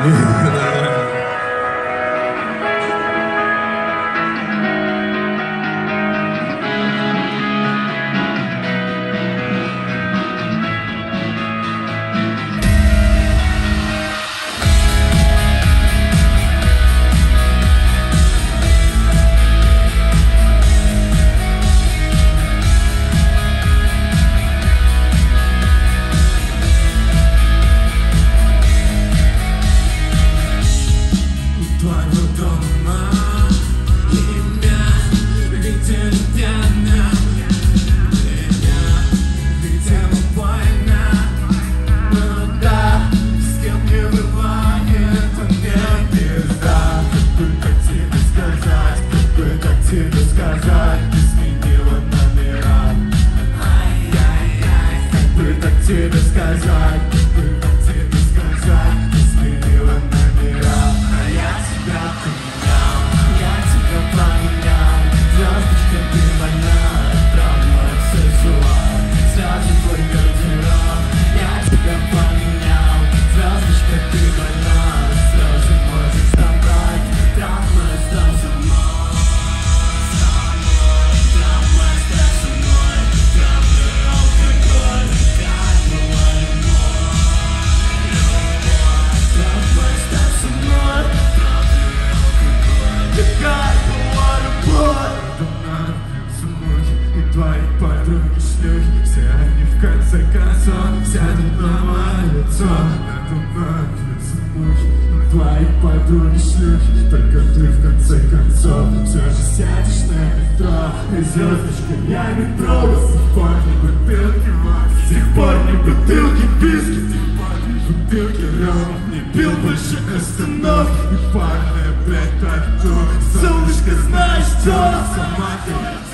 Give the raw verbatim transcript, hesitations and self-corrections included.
Тебе сказать, как тебе сказать, ты сменила номера, а я тебя поменял, я тебя поменял, звездочка ты моя, отправила сексуал, сразу твой гардероб, я тебя поменял, звездочка ты моя, слезы можешь собрать, травма стал со мной, травма стал со мной, травма алкоголь. Твои подруги шлюхи, все они в конце концов сядут на мое лицо. Надо мной мухи. Твои подруги шлюхи, только ты в конце концов все же сядешь на метро. И звездочка, я не трогал с тех пор не бутылки водки, с тех пор не бутылки виски, с тех пор не бутылки рома, не пил больше остановки. И парная, блядь, так то солнышко, знаешь что? Сама ты